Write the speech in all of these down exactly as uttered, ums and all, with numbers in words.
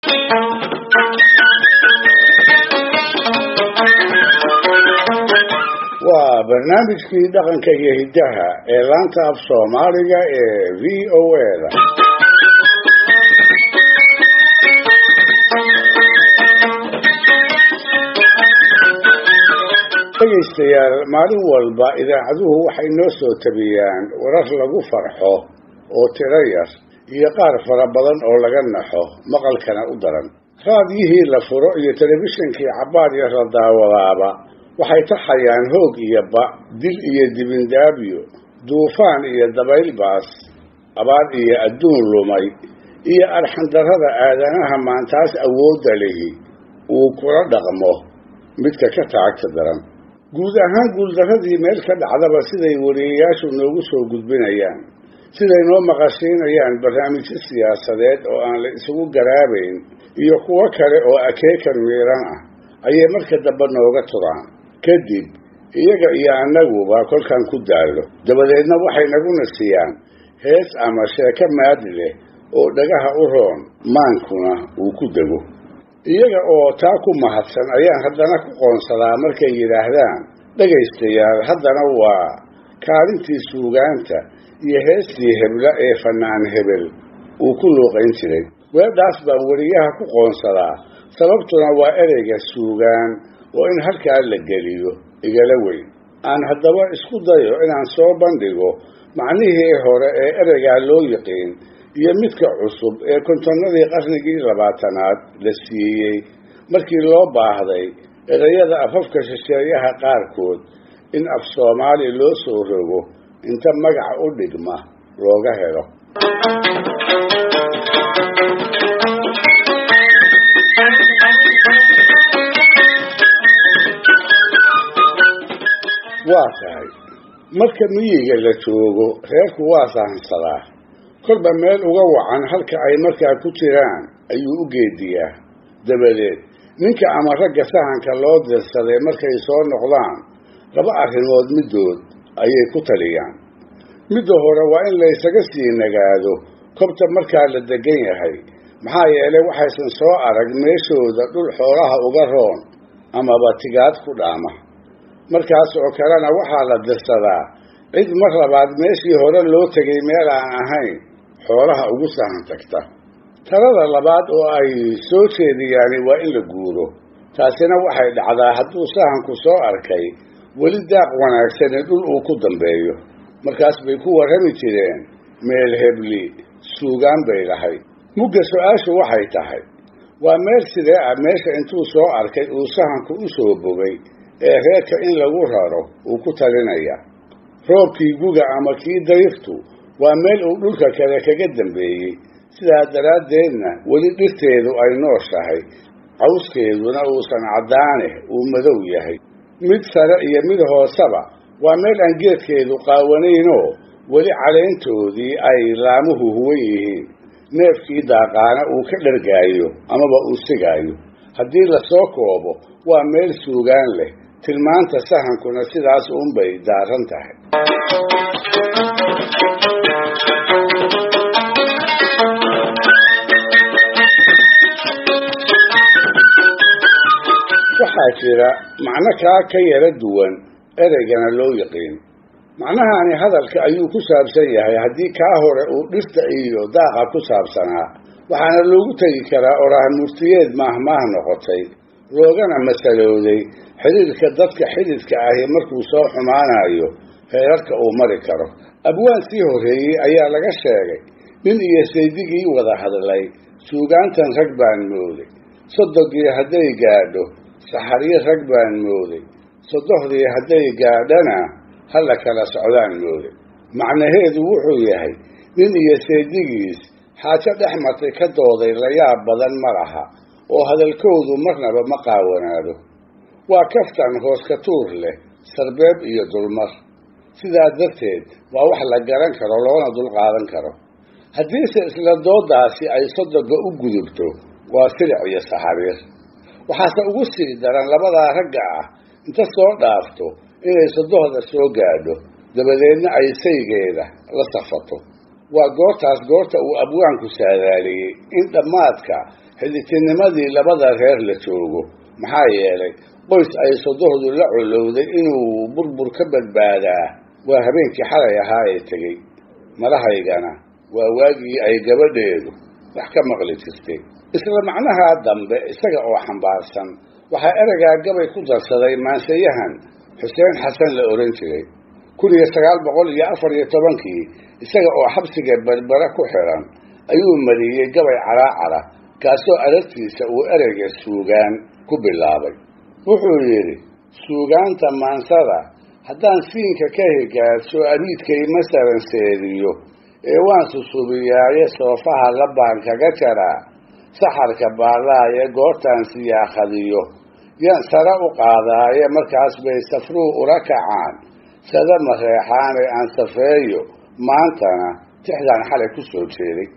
وبرنامج في دقن كيهدها إعلان تاب صوماليا في أو إيرا dhegaystayaal maalin walba idaacaduhu waxay noo soo tabiyaan warar lagu farxo oo tiro yar iyo qaar fara badan oo laga naxo maqalkana u daran raadiyihii la furo iyo telefishinkii cabbaar yar la daawadaaba waxay taxayaan hoog iyo ba dil iyo dibindaabyo duufaan iyo dabayl baas abaar iyo adduun lumay iyo arxandarrada aadanaha maantaas awoodda lihi uu kula dhaqmo midka ka taagta daran guud ahaan guuldarradii meel ka dhacdaba siday wariyayaashu noogu soo gudbinayaan siday noo maqashiinayaan barnaamijyo siyaasadeed oo aan la isugu garaabayn iyo kuwo kale oo akeekan miiran ah ayay marka dambe nooga turaan kadib iyaga iyo annaguba kolkaan ku daallo dabadeedna waxay naguna siiyaan hees ama sheeko maadi leh oo dhagaha u roon maankuna uu ku dego iyaga oo taa ku mahadsan ayaan haddana ku qoonsadaa markay yidhaahdaan dhegaystayaal haddana waa kaalintii suugaanta iyo heestii hebla ee fannaan hebel uu ku luuqayn jiray weedhaas baan weriyaha ku qoonsadaa sababtuna waa ereyga suugaan oo in halkaa la geliyo igala weyn aan haddaba isku dayo inaan soo bandhigo macnihii hore ee ereygaa loo yiqiin iyo midka cusub ee kontonnadii qarnigii labaatanaad la siiyey markii loo baahday erayada afafka shisheeyaha qaarkood in af soomaali loo soo rogo inta magaca u dhigma looga helo waa tahay marka miyiga la joogo reerku waa sahansadaa kolba meel uga wacan halka ay markaa ku jiraan ayuu u geediyaa dabadeed ninka ama ragga sahanka loo dirsaday markay soo noqdaan laba arrimood middood ayay ku taliyaan midda hore waa in laysaga sii nagaado kobta markaa la degan yahay maxaa yeelay waxaysan soo arag meeshooda dhul xoolaha uga roon amaba tigaad ku dhaama markaas oo kalena waxaa la dirsadaa cid mar labaad meeshii hore loo tegay meel aan ahayn xoolaha ugu sahan tagta talada labaad oo ay soo jeediyaani waa in la guuro taasina waxay dhacdaa hadduu sahanku soo arkay weli daaq wanaagsani dhul uu ku dambeeyo markaas bay ku warrami jireen meel hebli suugaan bay lahayd mugga su-aashu waxay tahay waa meel sidee ah meesha intuu soo arkay uu sahanku u soo bogay ee reerka in lagu raro uu ku talinaya roobkii guga ama kii dayrtu waa meel uu dhulka kale kaga dambeeyey sidaa daraaddeedna weli dhirteedu ay nooshahay cawskeeduna uusan caddaane uu madow yahay mid sare iyo mid hooseba waa meel aan geedkeedu qaawanaynoo weli caleyntoodii ay laamuhu huwan yihiin neefkii daaqaana uu ka dhargaayo amaba uu sigaayo haddii lasoo koobo waa meel suugaan leh tilmaanta sahankuna sidaas uunbay daaran tahay waxaa jira macno kaa ka yara duwan ereygana loo yiqiin macnahani hadalka ayuu ku saabsan yahay haddii kaa hore uu dhirta iyo daaqa ku saabsanaa waxaana loogu tegi karaa oraah murtiyeed maahmaah noqotay loogana masalooday xidhiirka dadka xididka ahi markuu soo xumaanayo heerarka uu mari karo abwaan sii horreeyey ayaa laga sheegay nin iyo saydigii wada hadlay suugaantan rag baan mooday sodogii hadday gaadho saxariyo rag baan mooday sodohdii hadday gaadhana hala kala socdaan mooday macnaheedu wuxuu yahay nin iyo saydigiis xaajo dhex martay ka dooday layaab badan ma laha oo hadalkoodu marnaba ma qaawanaado waa kaftan hoos ka tuur leh sarbeeb iyo dulmar sidaa darteed waa wax la garan karo loona dulqaadan karo haddiise isla doodaasi ay sodoga u gudubto waa silic iyo saxariir waxaase ugu sii daran labadaa ragga ah inta soo dhaafto inay sodohda soo gaadho dabadeedna ay saygeeda la safato وقورتاس قورتا وأبوانكو سادالي إن دماتك حديثنمدي لبدا غير لتوغو محايا لي قويس أي صدوه دو لعلو ذي إنو بربر كبد بادا وهبينك حالي هاي تجي ملاها يقانا وواجي أي قبديدو وحكا مغلتستي إسلا معناها الدنب استقع وحن بارسا وحا أرقا قبل كدر صدي ما سيهن حسين حسن لأورنتي كل يستقال بقول يا أفر يتبنكي استقع وحبسك بالبركو حيران أيوم مريي قبل على على كاسو أرتي سأو أرقا السوغان كباللابي وحويري سوغان تمان صدا haddaan siinka ka higaaso abiidkay masalan seediyo ee waan susubiyaaye soofaha la baan kaga jaraa saxarka baallaaye goortaan siyaaqadiyo yaan sare u qaadaaye markaas bay safruu ula kacaan sada mareexaane aan safeeyo maantana tixdaan xalay ku soo jeeday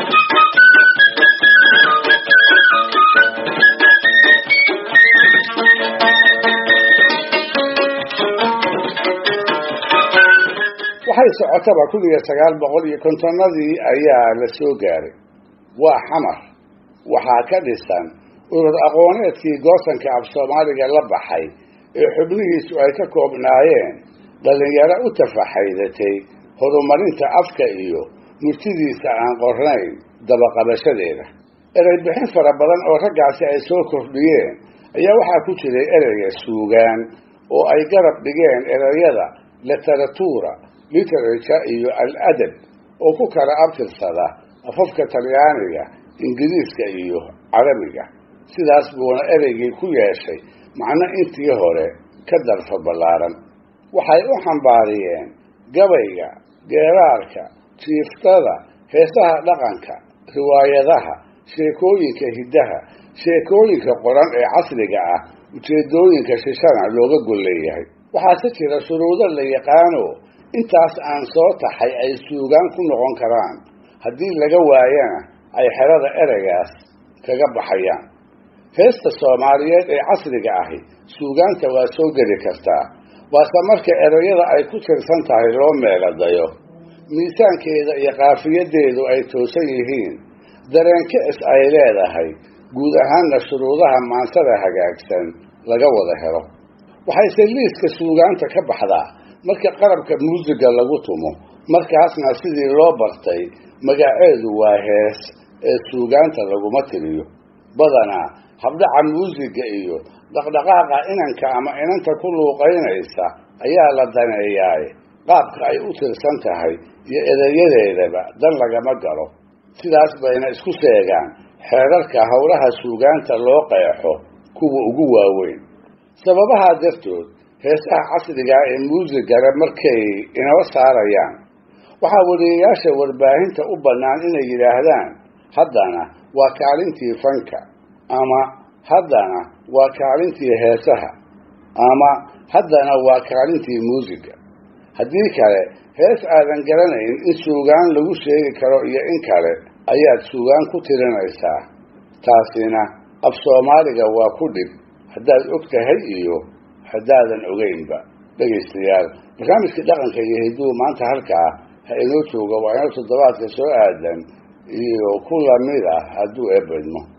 waxay socotaba kun iyo sagaal boqol iyo kontonadii ayaa la soo gaaray waa xamar waxaa ka dhisan urur aqooneedkii goosanka af Soomaaliga la baxay ee xubnihiisu ay ka koobnaayeen dhalinyaro u tafaxaydatay horumarinta afka iyo murtidiisa aan qornayn dabaqabashadeeda erey bixin fara badan oo raggaasi ay soo kordhiyeen ayaa waxaa ku jiray ereyga suugaan oo ay garab dhigeen ereyada literatura literature iyo al-adab oo ku kala abtirsada afafka Talyaaniga Ingiriiska iyo Carabiga sidaas buuna ereygii ku yeeshay macna intii hore ka darfa balaaran waxay u xambaariyeen gabayga geeraarka jiiftada heesaha dhaqanka riwaayadaha sheekooyinka hidaha sheekooyinka qoran ee casriga ah ujeedooyinka shishana looga golleeyahay waxaa jira shuruudo la yaqaano intaas aan soo taxay ay suugaan ku noqon karaan haddii laga waayana ay xerada ereygaas kaga baxayaan heesta Soomaaliyeed ee casriga ahi suugaanta waa soo geli kartaa waase marka ereyada ay ku tirsan tahay loo meeladayo miisaankeeda iyo qaafiyadeedu ay toosan yihiin dareenka is ay leedahay guud ahaanna shuruudaha maansada hagaagsan laga wada helo waxayse liiska suugaanta ka baxdaa marka qarabka muusiga lagu tumo markaasna sidii loo bartay magaceedu waa hees ee suugaanta laguma tiriyo badanaa habdhaca muusiga iyo dhaqdhaqaaqa inanka ama inanta ku luuqaynaysa ayaa la daneeyaa qaabka ay u tirsan tahay iyo ereyadeedaba dan lagama galo sidaas bayna isku seegaan xeerarka howlaha suugaanta loo qeexo kuwa ugu waaweyn sababaha dartood heesaha casriga ee muusigara markay inoo saarayaan waxaa wariyayaasha warbaahinta u bannaan inay yidhaahdaan haddana waa kaalintii fanka ama haddana waa kaalintii heesaha ama haddana waa kaalintii muusiga haddii kale hees aadan garanayn in suugaan lagu sheegi karo iyo in kale ayaad suugaan ku tirinaysaa taasina af Soomaaliga waa ku dhib haddaad og tahay iyo haddaadan ogeynba dhegaystayaal barnaamijka dhaqanka iyo hiduhu maanta halkaa ha inoo jooga waa inoo toddobaadka soo aadan iyo ku lamid ah hadduu eebadmo